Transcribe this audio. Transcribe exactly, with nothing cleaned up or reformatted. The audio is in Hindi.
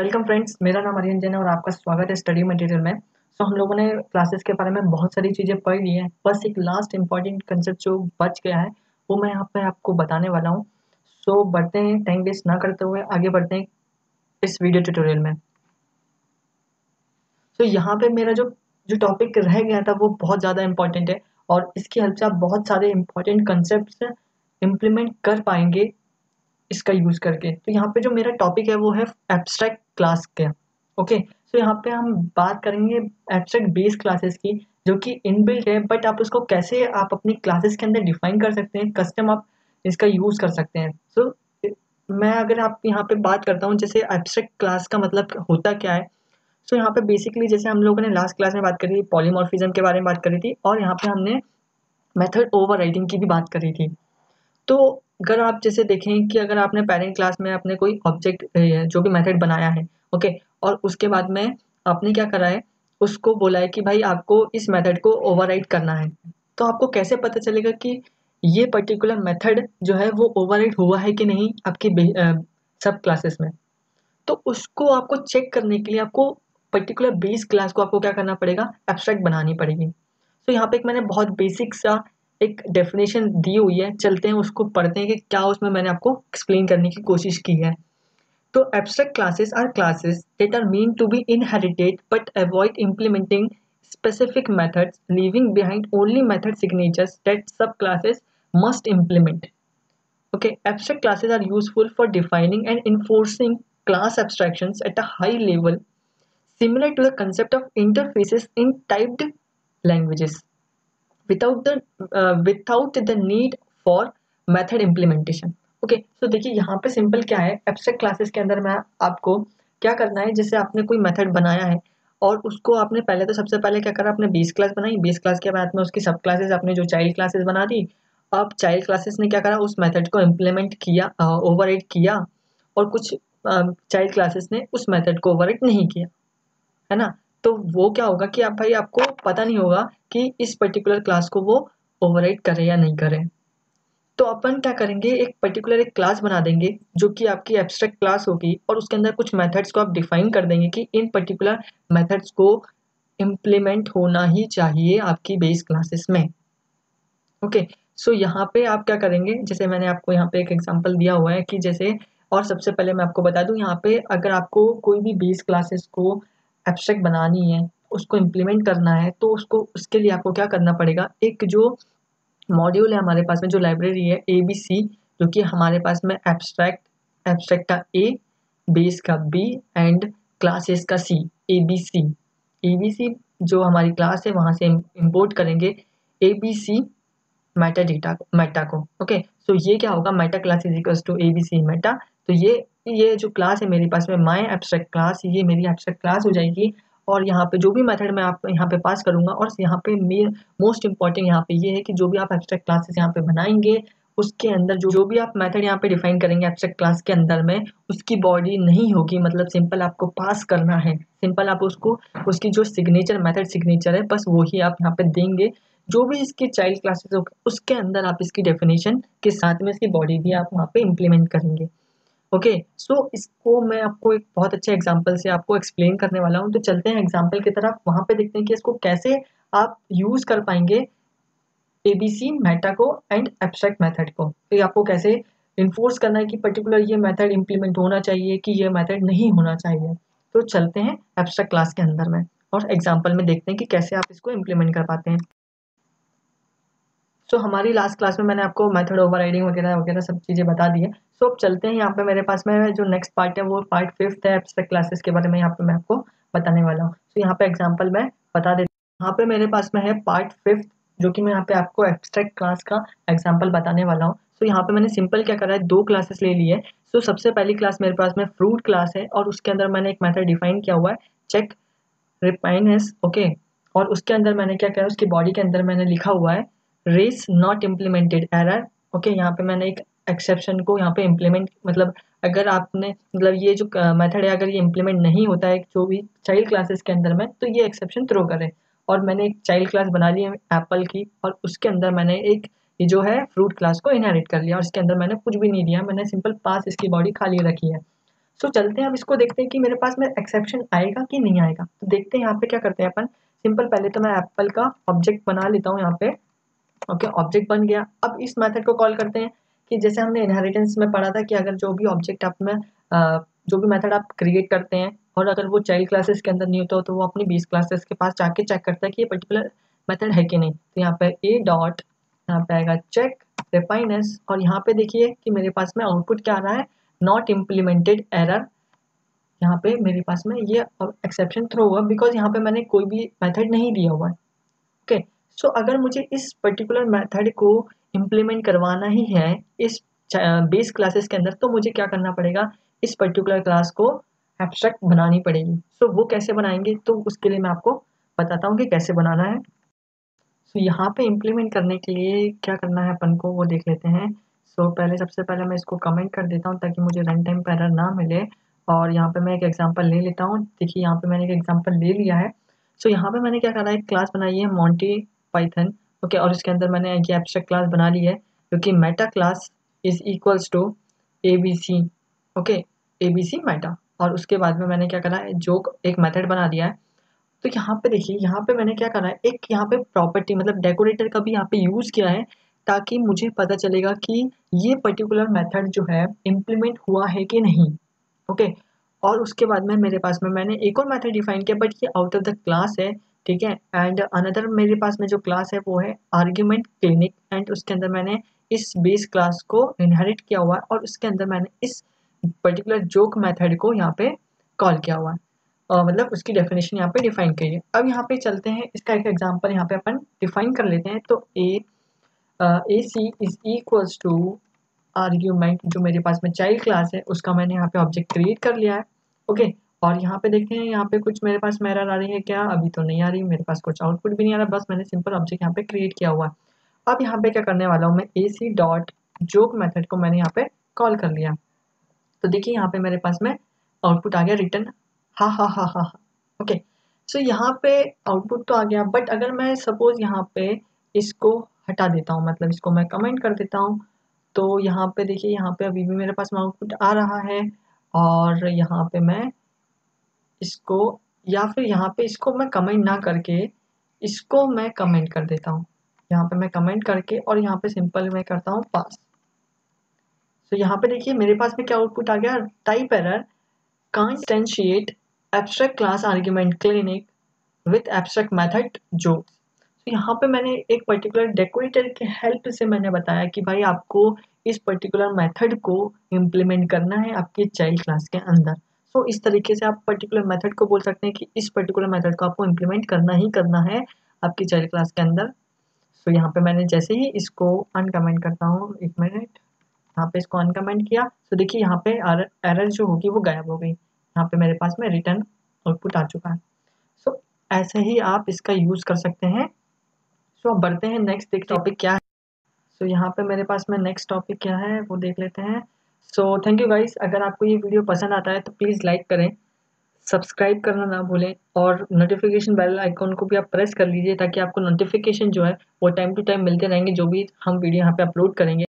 वेलकम फ्रेंड्स, मेरा नाम अरियन जैन है और आपका स्वागत है स्टडी मटेरियल में। सो हम लोगों ने क्लासेस के बारे में बहुत सारी चीज़ें पढ़ ली हैं, बस एक लास्ट इंपॉर्टेंट कंसेप्ट जो बच गया है वो मैं यहाँ पे आपको बताने वाला हूँ। सो बढ़ते हैं, टाइम वेस्ट ना करते हुए आगे बढ़ते हैं इस वीडियो ट्यूटोरियल में। सो यहाँ पे मेरा जो जो टॉपिक रह गया था वो बहुत ज़्यादा इंपॉर्टेंट है और इसकी हेल्प से आप बहुत सारे इंपॉर्टेंट कंसेप्ट इम्प्लीमेंट कर पाएंगे इसका यूज करके। तो यहाँ पे जो मेरा टॉपिक है वो है एब्स्ट्रैक्ट क्लास का। ओके, सो यहाँ पे हम बात करेंगे एब्स्ट्रैक्ट बेस क्लासेस की, जो कि इनबिल्ट है, बट आप उसको कैसे आप अपनी क्लासेस के अंदर डिफाइन कर सकते हैं, कस्टम आप इसका यूज कर सकते हैं। सो so, मैं अगर आप यहाँ पे बात करता हूँ जैसे एब्स्ट्रैक्ट क्लास का मतलब होता क्या है। सो so, यहाँ पे बेसिकली जैसे हम लोगों ने लास्ट क्लास में बात करी थी, पॉलीमॉर्फिज्म के बारे में बात करी थी और यहाँ पे हमने मेथड ओवरराइडिंग की भी बात करी थी। तो अगर आप जैसे देखें कि अगर आपने पेरेंट क्लास में अपने कोई ऑब्जेक्ट जो भी मेथड बनाया है, ओके, और उसके बाद में आपने क्या करा है, उसको बोला है कि भाई आपको इस मेथड को ओवरराइड करना है, तो आपको कैसे पता चलेगा कि ये पर्टिकुलर मेथड जो है वो ओवरराइड हुआ है कि नहीं आपकी सब क्लासेस में। तो उसको आपको चेक करने के लिए आपको पर्टिकुलर बेस क्लास को आपको क्या करना पड़ेगा, एब्स्ट्रैक्ट बनानी पड़ेगी। तो यहाँ पे एक मैंने बहुत बेसिक सा एक डेफिनेशन दी हुई है, चलते हैं उसको पढ़ते हैं कि क्या उसमें मैंने आपको एक्सप्लेन करने की कोशिश की है। तो abstract classes are classes that are meant to be inherited but avoid implementing specific methods, leaving behind only method signatures that subclasses must implement. Okay, abstract classes are useful for defining and enforcing class abstractions at a high level, similar to the concept of interfaces in typed languages, without the uh, without the need for method implementation. Okay, so देखिए यहाँ पे सिंपल क्या है, एब्स्ट्रैक्ट क्लासेस के अंदर मैं आपको क्या करना है, जैसे आपने कोई मेथड बनाया है और उसको आपने पहले तो सबसे पहले क्या करा, आपने बेस क्लास बनाई, बेस क्लास के बाद में उसकी सब क्लासेस आपने जो चाइल्ड क्लासेस बना दी। अब चाइल्ड क्लासेस ने क्या करा, उस मेथड को इम्प्लीमेंट किया, ओवरराइड किया, और कुछ चाइल्ड क्लासेस ने उस मेथड को ओवरराइड नहीं किया, है ना। तो वो क्या होगा कि आप भाई आपको पता नहीं होगा कि इस पर्टिकुलर क्लास को वो ओवरराइड करे या नहीं करे। तो अपन क्या करेंगे, एक पर्टिकुलर एक क्लास बना देंगे जो कि आपकी एब्स्ट्रैक्ट क्लास होगी और उसके अंदर कुछ मेथड्स को आप डिफाइन कर देंगे कि इन पर्टिकुलर मेथड्स को इम्प्लीमेंट होना ही चाहिए आपकी बेस क्लासेस में। ओके, सो यहाँ पे आप क्या करेंगे, जैसे मैंने आपको यहाँ पे एक एग्जांपल दिया हुआ है कि जैसे, और सबसे पहले मैं आपको बता दूं यहाँ पे अगर आपको कोई भी बेस क्लासेस को एब्स्ट्रैक्ट बनानी है, उसको इम्प्लीमेंट करना है, तो उसको उसके लिए आपको क्या करना पड़ेगा, एक जो मॉड्यूल है हमारे पास में, जो लाइब्रेरी है ए बी सी, जो कि हमारे पास में एब्स्ट्रैक्ट एब्स्ट्रैक्ट का ए, बेस का बी एंड क्लासेस का सी, ए बी सी। ए बी सी जो हमारी क्लास है वहाँ से इम्पोर्ट करेंगे A B C meta data को, मेटा को। ओके, सो ये क्या होगा, meta class is equals to A B C meta. तो ये ये जो क्लास है मेरे पास में, माय एब्स्ट्रैक्ट क्लास, ये मेरी एब्स्ट्रैक्ट क्लास हो जाएगी। और यहाँ पे जो भी मेथड मैं आप यहाँ पे पास करूँगा, और यहाँ पे मोस्ट इंपॉर्टेंट यहाँ पे ये है कि जो भी आप एब्स्ट्रैक्ट क्लासेस यहाँ पे बनाएंगे, उसके अंदर जो जो भी आप मेथड यहाँ पे डिफाइन करेंगे एब्स्ट्रैक्ट क्लास के अंदर में, उसकी बॉडी नहीं होगी, मतलब सिंपल आपको पास करना है, सिंपल आप उसको उसकी जो सिग्नेचर मेथड सिग्नेचर है बस वही आप यहाँ पे देंगे। जो भी इसकी चाइल्ड क्लासेस हो उसके अंदर आप इसकी डेफिनेशन के साथ में इसकी बॉडी भी आप वहाँ पे इम्प्लीमेंट करेंगे। ओके, सो इसको मैं आपको एक बहुत अच्छे एग्जांपल से आपको एक्सप्लेन करने वाला हूँ। तो चलते हैं एग्जांपल की तरफ, वहाँ पे देखते हैं कि इसको कैसे आप यूज कर पाएंगे एबीसी मेटा को एंड एब्स्ट्रैक्ट मेथड को। तो आपको कैसे इन्फोर्स करना है कि पर्टिकुलर ये मेथड इम्प्लीमेंट होना चाहिए कि ये मेथड नहीं होना चाहिए। तो चलते हैं एब्स्ट्रैक्ट क्लास के अंदर में और एग्जाम्पल में देखते हैं कि कैसे आप इसको इम्प्लीमेंट कर पाते हैं। सो so, हमारी लास्ट क्लास में मैंने आपको मेथड ओवरराइडिंग वगैरह वगैरह सब चीज़ें बता दी है। सो so, अब चलते हैं यहाँ पे मेरे पास में जो नेक्स्ट पार्ट है वो पार्ट फिफ्थ है, एब्स्ट्रैक्ट क्लासेस के बारे में यहाँ पे मैं आपको बताने वाला हूँ। सो so, यहाँ पे एग्जांपल मैं बता देता हूँ। यहाँ पे मेरे पास में है पार्ट फिफ्थ, जो कि मैं यहाँ पे आपको एब्स्ट्रैक्ट क्लास का एग्जाम्पल बताने वाला हूँ। सो so, यहाँ पे मैंने सिंपल क्या करा है, दो क्लासेस ले ली है। सो so, सबसे पहली क्लास मेरे पास में फ्रूट क्लास है और उसके अंदर मैंने एक मेथड डिफाइन किया हुआ है, चेक रिपाइनस। ओके, और उसके अंदर मैंने क्या किया, उसकी बॉडी के अंदर मैंने लिखा हुआ है raise not implemented error. Okay, यहाँ पे मैंने एक एक्सेप्शन को यहाँ पे इम्प्लीमेंट, मतलब अगर आपने मतलब ये जो मेथड है अगर ये इम्प्लीमेंट नहीं होता है जो भी चाइल्ड क्लासेस के अंदर में, तो ये एक्सेप्शन थ्रो करे। और मैंने एक चाइल्ड क्लास बना ली है एप्पल की, और उसके अंदर मैंने एक ये जो है फ्रूट क्लास को इनहेरिट कर लिया और इसके अंदर मैंने कुछ भी नहीं दिया, मैंने सिंपल पास इसकी बॉडी खाली रखी है। सो चलते हैं अब इसको देखते हैं कि मेरे पास में एक्सेप्शन आएगा कि नहीं आएगा। तो देखते हैं यहाँ पे क्या करते हैं अपन। सिंपल पहले तो मैं एप्पल का ऑब्जेक्ट बना लेता हूँ यहाँ पे। ओके, ऑब्जेक्ट बन गया। अब इस मेथड को कॉल करते हैं कि जैसे हमने इनहेरिटेंस में पढ़ा था कि अगर जो भी ऑब्जेक्ट आप में जो भी मेथड आप क्रिएट करते हैं और अगर वो चाइल्ड क्लासेस के अंदर नहीं होता तो वो अपनी बेस क्लासेस के पास जाके चेक करता है कि ये पर्टिकुलर मेथड है कि नहीं। तो यहाँ पे ए डॉट यहाँ पे आएगा चेक रिफाइनेस और यहाँ पे देखिए कि मेरे पास में आउटपुट क्या आ रहा है, नॉट इम्प्लीमेंटेड एरर। यहाँ पे मेरे पास में ये एक्सेप्शन थ्रो हुआ बिकॉज यहाँ पे मैंने कोई भी मेथड नहीं दिया हुआ है। ओके, सो अगर मुझे इस पर्टिकुलर मेथड को इम्प्लीमेंट करवाना ही है इस बेस क्लासेस के अंदर तो मुझे क्या करना पड़ेगा, इस पर्टिकुलर क्लास को एब्स्ट्रैक्ट बनानी पड़ेगी। सो so, वो कैसे बनाएंगे तो उसके लिए मैं आपको बताता हूँ कि कैसे बनाना है। सो so, यहाँ पे इम्प्लीमेंट करने के लिए क्या करना है अपन को वो देख लेते हैं। सो so, पहले सबसे पहले मैं इसको कमेंट कर देता हूँ ताकि मुझे रन टाइम एरर ना मिले। और यहाँ पे मैं एक एग्जांपल ले लेता हूँ। देखिए यहाँ पे मैंने एक एग्जांपल ले लिया है। सो so, यहाँ पे मैंने क्या करा है, क्लास बनाई है मॉन्टी पाइथन। ओके, और इसके अंदर मैंने ये एब्स्ट्रैक्ट क्लास बना ली है क्योंकि meta class is equals to A B C. Okay, A B C meta. और उसके बाद में मैंने क्या करा है, जो एक मेथड बना दिया है। तो यहाँ पे देखिए यहाँ पे मैंने क्या करा है, एक यहाँ पे प्रॉपर्टी मतलब डेकोरेटर का भी यहाँ पे यूज़ किया है ताकि मुझे पता चलेगा कि ये पर्टिकुलर मेथड जो है इम्प्लीमेंट हुआ है कि नहीं। ओके, और उसके बाद में मेरे पास में मैंने एक और मेथड डिफाइन किया बट ये आउट ऑफ द क्लास है, ठीक है। एंड अनदर मेरे पास में जो क्लास है वो है आर्ग्यूमेंट क्लिनिक एंड उसके अंदर मैंने इस बेस क्लास को इनहेरिट किया हुआ है और उसके अंदर मैंने इस पर्टिकुलर जोक मेथड को यहाँ पे कॉल किया हुआ है। Uh, मतलब उसकी डेफिनेशन यहाँ पे डिफाइन की है। अब यहाँ पे चलते हैं, इसका एक एग्जांपल यहाँ पे अपन डिफाइन कर लेते हैं। तो A A C is equals to argument, जो मेरे पास में चाइल्ड क्लास है उसका मैंने यहाँ पे ऑब्जेक्ट क्रिएट कर लिया है। ओके, और यहाँ पे देखते हैं यहाँ पे कुछ मेरे पास एरर आ रही है क्या, अभी तो नहीं आ रही, मेरे पास कुछ आउटपुट भी नहीं आ रहा, बस मैंने सिंपल ऑब्जेक्ट यहाँ पे क्रिएट किया हुआ है। अब यहाँ पे क्या करने वाला हूँ मैं, A C dot joke method को मैंने यहाँ पे कॉल कर लिया। तो देखिए यहाँ पे मेरे पास में आउटपुट आ गया रिटर्न हा हा हा हा। ओके, सो यहाँ पे आउटपुट तो आ गया बट अगर मैं सपोज यहाँ पे इसको हटा देता हूँ, मतलब इसको मैं कमेंट कर देता हूँ, तो यहाँ पे देखिए यहाँ पे अभी भी मेरे पास में आउटपुट आ रहा है। और यहाँ पे मैं इसको या फिर यहाँ पे इसको मैं कमेंट ना करके इसको मैं कमेंट कर देता हूँ, यहाँ पे मैं कमेंट करके और यहाँ पे सिंपल मैं करता हूँ पास। तो यहाँ पे देखिए मेरे पास में क्या आउटपुट आ गया, type error can't instantiate abstract class argument clinic with abstract method jokes। तो यहाँ पे मैंने एक पर्टिकुलर डेकोरेटर के हेल्प से मैंने बताया कि भाई आपको इस पर्टिकुलर मेथड को इम्प्लीमेंट करना है आपके चाइल्ड क्लास के अंदर। सो so, इस तरीके से आप पर्टिकुलर मेथड को बोल सकते हैं कि इस पर्टिकुलर मेथड को आपको इम्प्लीमेंट करना ही करना है आपकी चाइल्ड क्लास के अंदर। सो so, यहाँ पे मैंने जैसे ही इसको अनकमेंट करता हूँ, एक मिनट, यहाँ पे इसको अनकमेंट किया तो देखिए यहाँ पे एरर जो होगी वो गायब हो गई, यहाँ पे मेरे पास में रिटर्न आउटपुट आ चुका है। सो so, ऐसे ही आप इसका यूज़ कर सकते हैं। सो so, अब बढ़ते हैं नेक्स्ट, देखते टॉपिक क्या है। सो so, यहाँ पे मेरे पास में नेक्स्ट टॉपिक क्या है वो देख लेते हैं। सो थैंक यू गाइस, अगर आपको ये वीडियो पसंद आता है तो प्लीज़ लाइक करें, सब्सक्राइब करना ना भूलें और नोटिफिकेशन बेल आइकॉन को भी आप प्रेस कर लीजिए ताकि आपको नोटिफिकेशन जो है वो टाइम टू टाइम मिलते रहेंगे जो भी हम वीडियो यहाँ पे अपलोड करेंगे।